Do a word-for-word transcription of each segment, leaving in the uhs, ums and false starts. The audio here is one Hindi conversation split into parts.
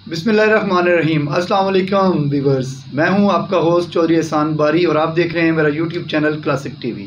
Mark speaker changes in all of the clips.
Speaker 1: बिस्मिल्लाहिर्रहमानिर्रहीम। अस्सलाम वालेकुम व्यूअर्स, मैं हूं आपका होस्ट चौधरी एहसान बारी और आप देख रहे हैं मेरा यूट्यूब चैनल क्लासिक टीवी।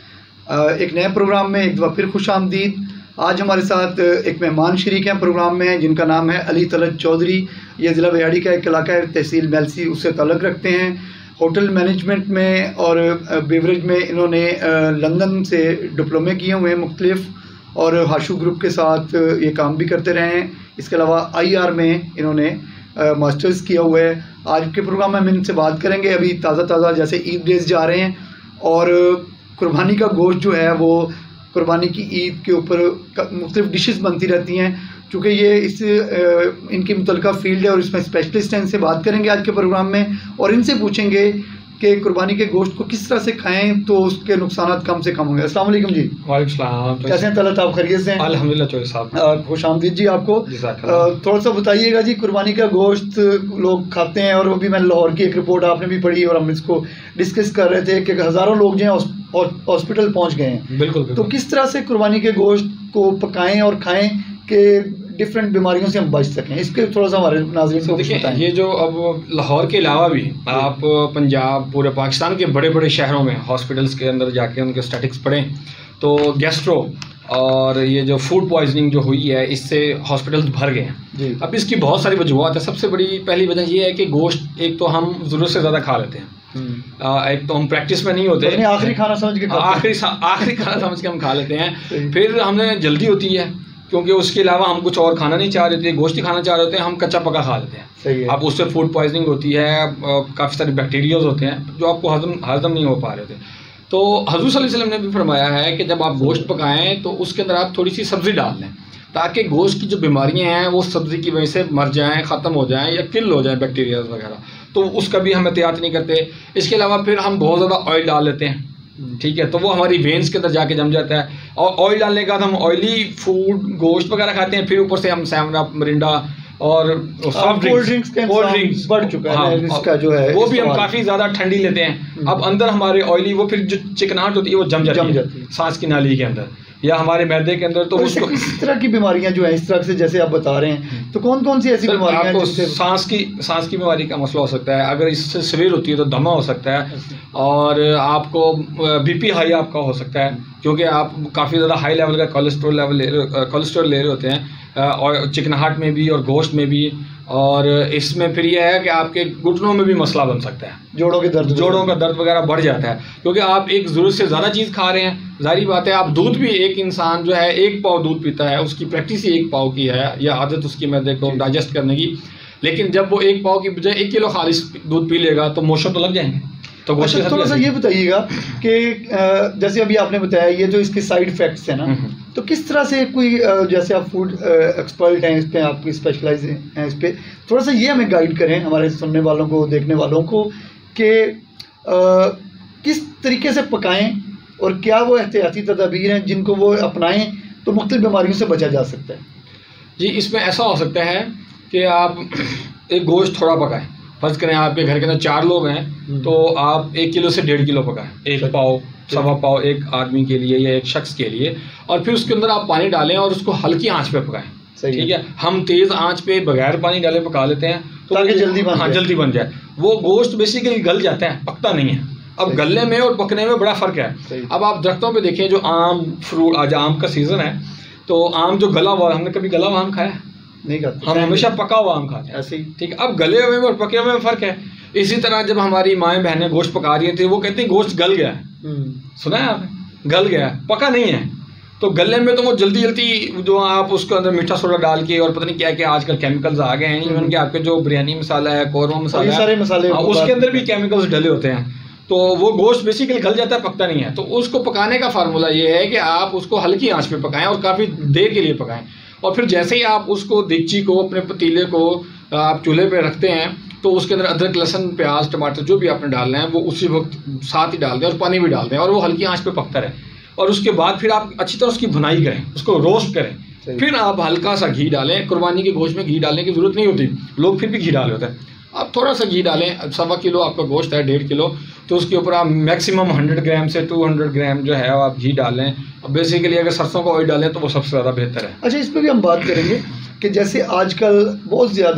Speaker 1: एक नए प्रोग्राम में एक दफ़ा फिर खुश आमदीद। आज हमारे साथ एक मेहमान शरीक हैं प्रोग्राम में, जिनका नाम है अली तलत चौधरी। ये ज़िला बयाड़ी का एक इलाका है, तहसील मेलसी, उससे ताल्लुक़ रखते हैं। होटल मैनेजमेंट में और बेवरेज में इन्होंने लंदन से डिप्लोमे किए हुए हैं मुख्तलिफ़, और हाशू ग्रुप के साथ ये काम भी करते रहे हैं। इसके अलावा आई आर में इन्होंने मास्टर्स किया हुआ है। आज के प्रोग्राम में हम इनसे बात करेंगे। अभी ताज़ा ताज़ा जैसे ईद डेज़ जा रहे हैं और कुर्बानी का गोश्त जो है वो कुर्बानी की ईद के ऊपर मुख्तलिफ़ डिशेस बनती रहती हैं। चूँकि ये इस इनकी मुतल्लिका फील्ड है और इसमें स्पेशलिस्ट हैं, इनसे बात करेंगे आज के प्रोग्राम में और इनसे पूछेंगे कि कुर्बानी के गोश्त को किस तरह से खाएं तो उसके नुकसान कम से कम होंगे। अस्सलाम वालेकुम जी।
Speaker 2: वालेकुम सलाम।
Speaker 1: कैसे हैं तलत, आप खैरियत से हैं?
Speaker 2: अल्हम्दुलिल्लाह चौधरी साहब,
Speaker 1: खुश आमदीद जी आपको। थोड़ा सा बताइएगा जी, कुर्बानी का गोश्त लोग खाते हैं और अभी मैंने लाहौर की एक रिपोर्ट आपने भी पढ़ी और हम इसको डिस्कस कर रहे थे कि हज़ारों लोग जो हैं हॉस्पिटल पहुँच गए हैं।
Speaker 2: बिल्कुल,
Speaker 1: तो किस तरह से कुर्बानी के गोश्त को पकाएँ और खाएँ कि डिफरेंट बीमारियों से हम बच सकें, इसके थोड़ा सा हमारे नाज़रीन को
Speaker 2: देखिए। ये जो अब लाहौर के अलावा भी आप पंजाब, पूरे पाकिस्तान के बड़े बड़े शहरों में हॉस्पिटल्स के अंदर जाके उनके स्टैटिक्स पढ़ें तो गैस्ट्रो और ये जो फूड पॉइजनिंग जो हुई है, इससे हॉस्पिटल्स भर गए हैं। अब इसकी बहुत सारी वजूहत है। सबसे बड़ी पहली वजह ये है कि गोश्त एक तो हम ज़रूरत से ज़्यादा खा लेते हैं। आ, एक तो हम प्रैक्टिस में नहीं होते,
Speaker 1: आखिरी खाना समझ के
Speaker 2: आखिरी आखिरी खाना समझ के हम खा लेते हैं। फिर हमने जल्दी होती है क्योंकि उसके अलावा हम कुछ और खाना नहीं चाह रहे थे, गोश्त ही खाना चाह रहे थे, हम कच्चा पका खा लेते हैं।
Speaker 1: सही है। अब
Speaker 2: उससे फूड पॉइजनिंग होती है, काफ़ी सारे बैक्टीरियाज होते हैं जो आपको हजम हजम नहीं हो पा रहे थे। तो हज़रत सल्लल्लाहु अलैहि वसल्लम ने भी फरमाया है कि जब आप गोश्त पकाएं तो उसके अंदर आप थोड़ी सी सब्ज़ी डाल लें ताकि गोश्त की जो बीमारियां हैं वो सब्ज़ी की वजह से मर जाएं, ख़त्म हो जाएं या किल हो जाएं बैक्टीरिया वगैरह। तो उसका भी हम एहतियात नहीं करते। इसके अलावा फिर हम बहुत ज़्यादा ऑयल डाल लेते हैं, ठीक है, तो वो हमारी वेन्स के अंदर जाके जम जाता है। और ऑयल डालने के बाद हम ऑयली फूड गोश्त वगैरह खाते हैं। फिर ऊपर से हम सेवन अप, मिरिंडा और सॉफ्ट ड्रिंक्स कोल्ड ड्रिंक्स
Speaker 1: बढ़ चुका है।
Speaker 2: हाँ,
Speaker 1: इसका जो है
Speaker 2: वो भी हम काफ़ी ज़्यादा ठंडी लेते हैं। अब अंदर हमारे ऑयली वो फिर जो चिकनाहट होती है वो जम जाती है सांस की नाली के अंदर या हमारे मैदे के अंदर। तो उसको
Speaker 1: इस तरह की बीमारियां जो है इस तरह से जैसे आप बता रहे हैं, तो कौन कौन सी ऐसी बीमारियां
Speaker 2: आपको सांस की सांस की बीमारी का मसला हो सकता है। अगर इससे सिवियर होती है तो दमा हो सकता है, और आपको बीपी हाई आपका हो सकता है क्योंकि आप काफ़ी ज़्यादा हाई लेवल का कोलेस्ट्रॉल लेवल ले कोलेस्ट्रॉल ले रहे होते हैं, और चिकनाहट में भी और गोश्त में भी। और इसमें फिर यह है कि आपके घुटनों में भी मसला बन सकता है,
Speaker 1: जोड़ों के दर्द
Speaker 2: जोड़ों का दर्द वगैरह बढ़ जाता है क्योंकि आप एक ज़रूरत से ज़्यादा चीज़ खा रहे हैं। जाहिर बात है, आप दूध भी, एक इंसान जो है एक पाव दूध पीता है, उसकी प्रैक्टिस ही एक पाव की है या आदत उसकी मैदे को डाइजेस्ट करने की। लेकिन जब वो एक पाव की बजाय एक किलो खालिश दूध पी लेगा तो मोशन तो लग जाएंगे। तो
Speaker 1: अच्छा, थोड़ा सा ये बताइएगा कि जैसे अभी आपने बताया ये जो इसके साइड इफ़ेक्ट्स हैं ना, तो किस तरह से कोई जैसे आप फूड एक्सपर्ट हैं, इस पे आपकी स्पेशलाइज हैं, इस पे थोड़ा सा ये हमें गाइड करें, हमारे सुनने वालों को, देखने वालों को, कि किस तरीके से पकाएं और क्या वो एहतियाती तदाबीर हैं जिनको वो अपनाएं तो मुख्तलिफ बीमारियों से बचा जा सकता है।
Speaker 2: जी, इसमें ऐसा हो सकता है कि आप एक गोश्त थोड़ा पकाएं। फर्ज़ करें आपके घर के अंदर चार लोग हैं तो आप एक किलो से डेढ़ किलो पकाएं, एक पाव, सवा पाव एक आदमी के लिए या एक शख्स के लिए, और फिर उसके अंदर आप पानी डालें और उसको हल्की आंच पे पकाएं। ठीक है। हम तेज़ आंच पे बगैर पानी डाले पका लेते हैं तो
Speaker 1: ताकि जल्दी बन
Speaker 2: हाँ जल्दी बन जाए। वो गोश्त बेसिकली गल जाता है, पकता नहीं है। अब गलने में और पकने में बड़ा फ़र्क है। अब आप दरख्तों पे देखिए, जो आम फ्रूट, आज आम का सीज़न है तो आम जो गला हुआ, हमने कभी गला हुआ आम खाया
Speaker 1: नहीं खाते,
Speaker 2: हम हमेशा पका हुआ आम खाते हैं ऐसे ही। ठीक है। अब गले हुए में और पके हुए में फ़र्क है। इसी तरह जब हमारी माएँ बहनें गोश्त पका रही थी, वो कहती हैं गोश्त गल गया है। सुना है आपने? गल गया है, पका नहीं है। तो गलने में तो वो जल्दी जल्दी जो आप उसके अंदर मीठा सोडा डाल के और पता नहीं क्या क्या आजकल केमिकल्स आ गए हैं, इवन कि आपके जो बिरयानी मसाला है, कौरमा मसाला है, सारे मसाले उसके अंदर भी केमिकल्स डले होते हैं। तो वो गोश्त बेसिकली गल जाता है, पकता नहीं है। तो उसको पकाने का फार्मूला ये है कि आप उसको हल्की आंच पे पकाएं और काफ़ी देर के लिए पकाएं। और फिर जैसे ही आप उसको देगची को, अपने पतीले को आप चूल्हे पे रखते हैं तो उसके अंदर अदरक, लहसुन, प्याज, टमाटर जो भी आपने डालना है वो उसी वक्त साथ ही डाल दें और पानी भी डाल दें और वो हल्की आंच पे पकता रहे। और उसके बाद फिर आप अच्छी तरह उसकी भुनाई करें, उसको रोस्ट करें। फिर आप हल्का सा घी डालें। कुर्बानी के गोश्त में घी डालने की ज़रूरत नहीं होती, लोग फिर भी घी डाल होते हैं। आप थोड़ा सा घी डालें। सवा किलो आपका गोश्त है, डेढ़ किलो, तो उसके ऊपर आप मैक्सिमम हंड्रेड ग्राम से टू हंड्रेड ग्राम जो है आप घी डालें। अब बेसिकली अगर सरसों का ऑयल डालें तो वो सबसे ज़्यादा बेहतर है।
Speaker 1: अच्छा, इस पर भी हम बात करेंगे कि जैसे आजकल बहुत ज़्यादा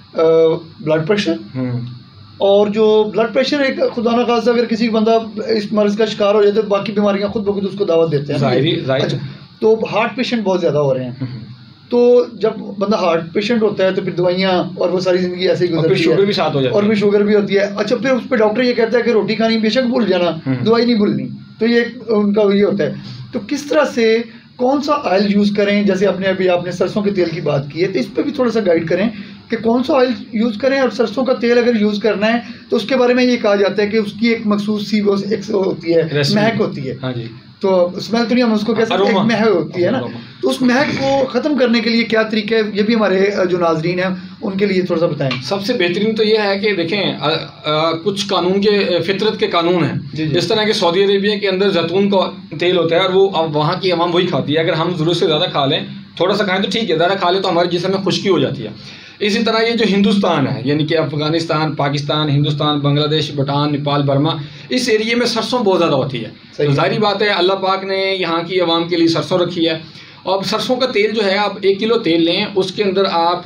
Speaker 1: ब्लड प्रेशर, और जो ब्लड प्रेशर एक खुदा न खासा अगर किसी बंदा इस मर्ज का शिकार हो जाए तो बाकी बीमारियां खुद ब खुद उसको दावत देते हैं।
Speaker 2: जाहिर, जाहिर।
Speaker 1: अच्छा, तो हार्ट पेशेंट बहुत ज़्यादा हो रहे हैं, तो जब बंदा हार्ट पेशेंट होता है तो फिर दवाइयाँ और वो सारी ज़िंदगी ऐसे ही गुजरती है,
Speaker 2: शुगर भी साथ हो जाती है,
Speaker 1: और भी शुगर भी होती है। अच्छा, फिर उस पर डॉक्टर ये कहता है कि रोटी खानी बेशक भूल जाना, दवाई नहीं भूलनी, तो ये उनका ये होता है। तो किस तरह से कौन सा ऑयल यूज़ करें, जैसे आपने अभी आपने सरसों के तेल की बात की है, तो इस पर भी थोड़ा सा गाइड करें कि कौन सा ऑयल यूज़ करें। और सरसों का तेल अगर यूज़ करना है तो उसके बारे में ये कहा जाता है कि उसकी एक मखसूस सी वो एक होती है, महक होती है। हाँ जी, तो स्मेल तो नहीं, हम उसको कैसे, एक महक होती है ना, तो उस महक को ख़त्म करने के लिए क्या तरीका है, ये भी हमारे जो नाजरीन हैं उनके लिए थोड़ा सा बताएं।
Speaker 2: सबसे बेहतरीन तो ये है कि देखें, आ, आ, कुछ कानून के, फितरत के कानून हैं। जिस तरह के सऊदी अरेबिया के अंदर जैतून का तेल होता है और वो अब वहाँ की अवाम वही खाती है। अगर हम ज़रूरत से ज़्यादा खा लें, थोड़ा सा खाएं तो ठीक है, ज़्यादा खा लें तो हमारे जिस्म में खुश्की हो जाती है। इसी तरह ये जो हिंदुस्तान है, यानी कि अफ़गानिस्तान, पाकिस्तान, हिंदुस्तान, बांग्लादेश, भूटान, नेपाल, बर्मा, इस एरिए में सरसों बहुत ज़्यादा होती है। तो जाहिर बात है अल्लाह पाक ने यहाँ की आवाम के लिए सरसों रखी है। अब सरसों का तेल जो है, आप एक किलो तेल लें, उसके अंदर आप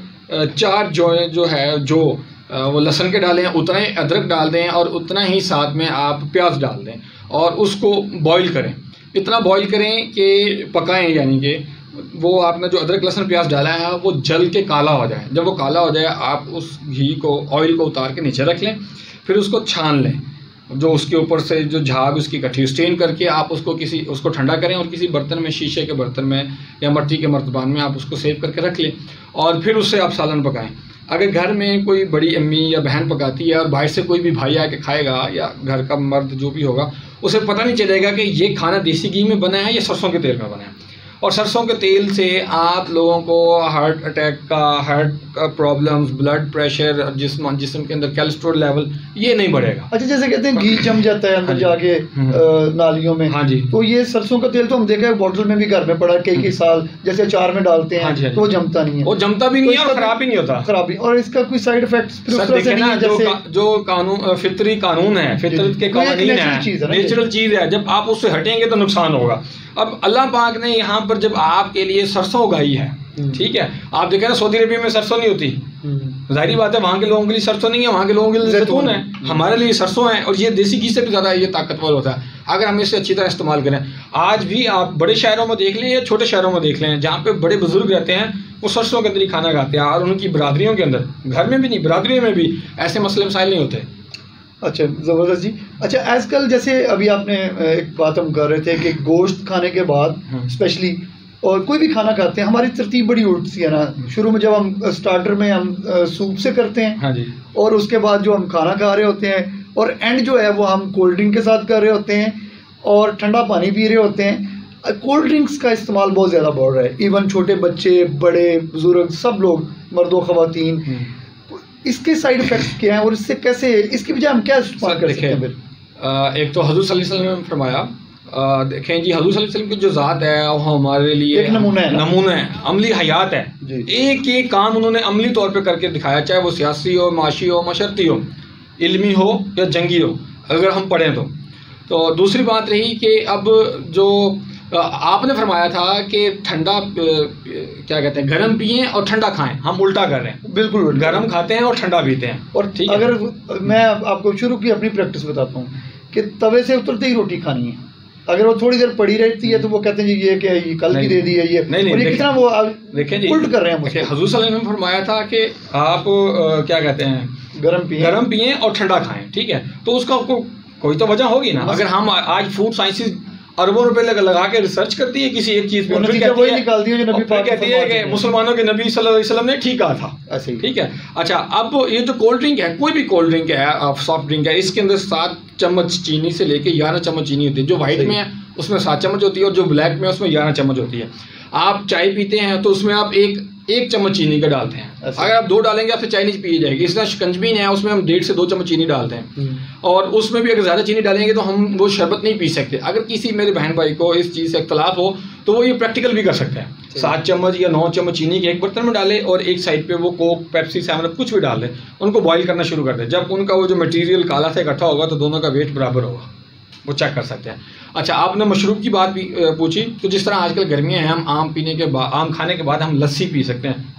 Speaker 2: चार जो जो है जो वो लहसुन के डालें, उतना ही अदरक डाल दें और उतना ही साथ में आप प्याज डाल दें और उसको बॉईल करें। इतना बॉईल करें कि पकाएं, यानी कि वो आपने जो अदरक लहसुन प्याज डाला है वो जल के काला हो जाए। जब वो काला हो जाए आप उस घी को, ऑयल को उतार के नीचे रख लें, फिर उसको छान लें, जो उसके ऊपर से जो झाग उसकी इकट्ठी स्टेन करके आप उसको किसी उसको ठंडा करें और किसी बर्तन में, शीशे के बर्तन में या मिट्टी के मर्तबान में आप उसको सेव करके रख लें और फिर उससे आप सालन पकाएं। अगर घर में कोई बड़ी अम्मी या बहन पकाती है और बाहर से कोई भी भाई आके खाएगा या घर का मर्द जो भी होगा, उसे पता नहीं चलेगा कि ये खाना देसी घी में बना है या सरसों के तेल में बना है। और सरसों के तेल से आप लोगों को हार्ट अटैक का, हार्ट का प्रॉब्लम्स, ब्लड प्रेशर, जिस्म जिस्म के अंदर कोलेस्ट्रॉल लेवल ये नहीं बढ़ेगा।
Speaker 1: अच्छा, जैसे कहते हैं घी जम जाता है अंदर जाके नालियों में, हाँ जी, तो ये सरसों का तेल तो हम देखा है बोतल में भी घर में पड़ा कई कई साल, जैसे अचार में डालते हैं, हाँ जी, तो वो जमता नहीं है, वो
Speaker 2: जमता भी नहीं है और खराब भी नहीं होता,
Speaker 1: खराब भी। और इसका कोई साइड इफेक्ट
Speaker 2: जो कानून, फितरी कानून है, फितरत के कानून है, नेचुरल चीज़ है, जब आप उससे हटेंगे तो नुकसान होगा। अब अल्लाह पाक ने यहाँ पर जब आपके लिए सरसों उगाई है, ठीक है, आप देखें ना सऊदी अरबिया में सरसों नहीं होती, जाहिर बात है वहाँ के लोगों के लिए सरसों नहीं है, वहाँ के लोगों के लिए जैतून है, हमारे लिए सरसों है और ये देसी घी से भी ज़्यादा ये ताकतवर होता है अगर हम इसे अच्छी तरह इस्तेमाल करें। आज भी आप बड़े शहरों में देख लें या छोटे शहरों में देख लें, जहाँ पे बड़े बुजुर्ग रहते हैं वो सरसों के अंदर ही खाना खाते हैं और उनकी बरादरियों के अंदर, घर में भी नहीं, बरादरियों में भी ऐसे मसले मसाइल नहीं होते।
Speaker 1: अच्छा, ज़बरदस्त जी। अच्छा, आजकल जैसे अभी आपने एक बात हम कर रहे थे कि गोश्त खाने के बाद स्पेशली, और कोई भी खाना खाते हैं, हमारी तरतीब बड़ी उल्टी सी है ना। शुरू में जब हम स्टार्टर में हम सूप से करते हैं, हाँ जी, और उसके बाद जो हम खाना खा रहे होते हैं, और एंड जो है वो हम कोल्ड ड्रिंक के साथ कर रहे होते हैं और ठंडा पानी पी रहे होते हैं। कोल्ड ड्रिंक्स का इस्तेमाल बहुत ज़्यादा बढ़ रहा है, इवन छोटे बच्चे, बड़े बुजुर्ग, सब लोग, मर्दों ख़वातीन। इसके साइड इफेक्ट्स क्या हैं और इससे कैसे, इसकी वजह हम क्या इस्तेमाल कर सकते हैं? फिर
Speaker 2: एक तो हज़रत सल्लल्लाहु अलैहि वसल्लम ने फरमाया, देखें जी, हज़रत सल्लल्लाहु अलैहि वसल्लम की जो ज़ात है वो हमारे लिए
Speaker 1: एक नमूना है,
Speaker 2: नमूना है, अमली हयात है। एक एक काम उन्होंने अमली तौर पे करके दिखाया, चाहे वो सियासी हो, माशी हो, मशरती हो, इल्मी हो या जंगी हो, अगर हम पढ़ें तो। तो दूसरी बात रही कि अब जो आपने फरमाया था कि ठंडा क्या कहते हैं, गर्म पिएं और ठंडा खाएं, हम उल्टा कर रहे हैं, बिल्कुल गर्म खाते हैं और ठंडा पीते हैं।
Speaker 1: और ठीक, अगर मैं आपको शुरू की अपनी प्रैक्टिस बताता हूँ कि तवे से उतरते ही रोटी खानी है, अगर वो थोड़ी देर पड़ी रहती है तो वो कहते हैं जी ये क्या, ये कल की दे दी है, ये नहीं, नहीं, और ये कितना वो
Speaker 2: देखें जी,
Speaker 1: उल्ट कर रहे हैं मुझे।
Speaker 2: हुजूर सल्लल्लाहु अलैहि वसल्लम ने फरमाया था कि आप क्या कहते हैं,
Speaker 1: गर्म पिएं
Speaker 2: गर्म पिएं और ठंडा खाएं, ठीक है, तो उसका को, कोई तो वजह होगी ना। अगर हम आज फूड साइंसेज अरबों रुपए लगा लगा के रिसर्च करती है किसी एक चीज पे,
Speaker 1: वही निकालती है जो नबी पाक
Speaker 2: कहती है कि मुसलमानों के नबी सल्लल्लाहु अलैहि वसल्लम ने ठीक कहा था, ठीक है। अच्छा, अब ये जो कोल्ड ड्रिंक है, कोई भी कोल्ड ड्रिंक है, सॉफ्ट ड्रिंक है, इसके अंदर सात चम्मच चीनी से लेके ग्यारह चम्मच चीनी होती है। जो व्हाइट में है उसमें सात चम्मच होती है और जो ब्लैक में है उसमें ग्यारह चम्मच होती है। आप चाय पीते हैं तो उसमें आप एक एक चम्मच चीनी का डालते हैं, अगर आप दो डालेंगे आपसे चाय नहीं पी जाएगी। इस तरह शिकंजबीन है, उसमें हम डेढ़ से दो चम्मच चीनी डालते हैं और उसमें भी अगर ज़्यादा चीनी डालेंगे तो हम वो शरबत नहीं पी सकते। अगर किसी मेरे बहन भाई को इस चीज़ से इख्तलाफ हो तो वो ये प्रैक्टिकल भी कर सकते हैं, सात चम्मच या नौ चम्मच चीनी के एक बर्तन में डाले और एक साइड पे वो कोक, पेप्सी, सेवन अप कुछ भी डाल दें, उनको बॉईल करना शुरू कर दें। जब उनका वो जो मटेरियल काला से इकट्ठा होगा तो दोनों का वेट बराबर होगा, वो चेक कर सकते हैं। अच्छा, आपने मशरूब की बात भी पूछी, तो जिस तरह आजकल गर्मियाँ हैं, हम आम पीने के बाद, आम खाने के बाद हम लस्सी पी सकते हैं,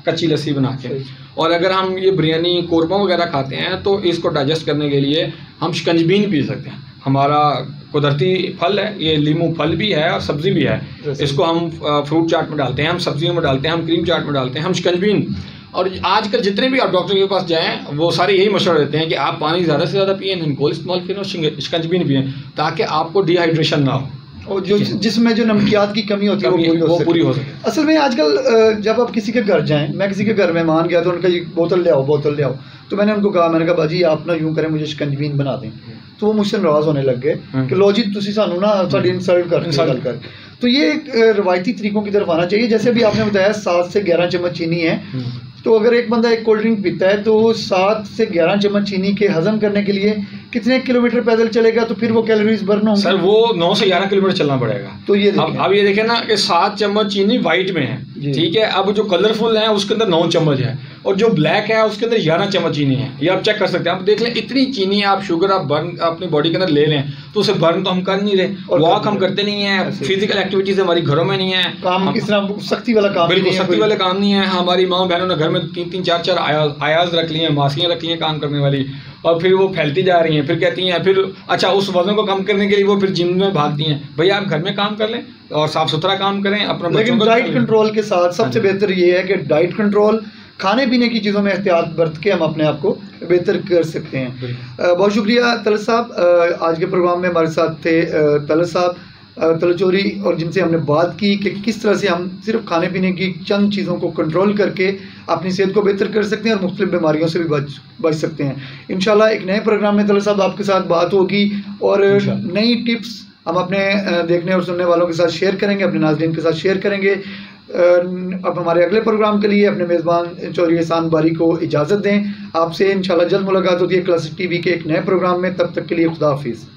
Speaker 2: कच्ची लस्सी बना के। और अगर हम ये बिरयानी कौरमा वगैरह खाते हैं तो इसको डाइजेस्ट करने के लिए हम शिकंजबीन पी सकते हैं। हमारा कुदरती फल है ये, लीमू फल भी है और सब्ज़ी भी है। इसको हम फ्रूट चाट में डालते हैं, हम सब्जियों में डालते हैं, हम क्रीम चाट में डालते हैं, हम शिकंजबीन। और आजकल जितने भी आप डॉक्टर के पास जाएं वो सारे यही मशवरा देते हैं कि आप पानी ज़्यादा से ज़्यादा पिए, निम्बोल इस्तेमाल करें और शिकंजबीन पिएँ ताकि आपको डिहाइड्रेशन ना हो
Speaker 1: और जो जिसमें जो नमकियात की कमी होती है वो पूरी हो
Speaker 2: वो
Speaker 1: सके।
Speaker 2: पूरी हो सके।
Speaker 1: असल में आजकल जब आप किसी के घर जाएं, मैं किसी के घर मेहमान गया तो उनका ये बोतल ले आओ बोतल ले आओ, तो मैंने उनको कहा, मैंने कहा बाजी आप ना यूँ करें मुझे शिकंजबीन बना दें। तो वो मुझसे नाराज़ होने लग गए कि लो जी तुसी सानू ना साड़ी इंसल्ट कर इंसल्ट कर। तो ये एक रवायती तरीकों की तरफ आना चाहिए। जैसे भी आपने बताया सात से ग्यारह चम्मच चीनी है, तो अगर एक बंदा एक कोल्ड ड्रिंक पीता है तो सात से ग्यारह चम्मच चीनी के हजम करने के लिए कितने किलोमीटर पैदल चलेगा, तो फिर वो कैलोरीज बर्न होंगे?
Speaker 2: सर वो नौ से ग्यारह किलोमीटर चलना पड़ेगा।
Speaker 1: तो ये
Speaker 2: अब अब ये देखें ना कि सात चम्मच चीनी वाइट में है, ठीक है। अब जो कलरफुल है उसके अंदर नौ चम्मच है और जो ब्लैक है उसके अंदर ग्यारह चम्मच चीनी है। ये आप चेक कर सकते हैं। आप देख लें इतनी चीनी आप शुगर आप बर्न अपनी बॉडी के अंदर ले रहे हैं तो उसे बर्न तो हम कर नहीं रहे, वॉक हम करते नहीं है, फिजिकल एक्टिविटीज हमारी घरों में नहीं है,
Speaker 1: काम इस तरह सख्ती वाला काम
Speaker 2: बिल्कुल सख्ती वाले काम नहीं है। हमारी माँ बहनों ने घर में तीन तीन चार चार आयाज रख ली हैं, मासियाँ रख ली हैं काम करने वाली, और फिर वो फैलती जा रही हैं। फिर कहती हैं फिर अच्छा उस वजन को कम करने के लिए वो फिर जिम में भागती हैं। भैया आप घर में काम कर लें और साफ सुथरा काम करें अपना।
Speaker 1: लेकिन डाइट कंट्रोल के साथ सबसे बेहतर ये है कि डाइट कंट्रोल, खाने पीने की चीज़ों में एहतियात बरत के हम अपने आप को बेहतर कर सकते हैं। बहुत शुक्रिया तलत साहब, आज के प्रोग्राम में हमारे साथ थे तलत साहब तलचौरी, और जिनसे हमने बात की कि किस तरह से हम सिर्फ खाने पीने की चंद चीज़ों को कंट्रोल करके अपनी सेहत को बेहतर कर सकते हैं और मुख्तलिफ बीमारियों से भी बच बच सकते हैं। इंशाल्लाह एक नए प्रोग्राम में तलत साहब आपके साथ बात होगी और नई टिप्स हम अपने देखने और सुनने वालों के साथ शेयर करेंगे, अपने नाज़रीन के साथ शेयर करेंगे। अब हमारे अगले प्रोग्राम के लिए अपने मेज़बान चौधरी एहसान बारी को इजाज़त दें। आपसे इंशाल्लाह जल्द मुलाकात होती है क्लासिक टीवी के एक नए प्रोग्राम में। तब तक के लिए खुदा हाफिज़।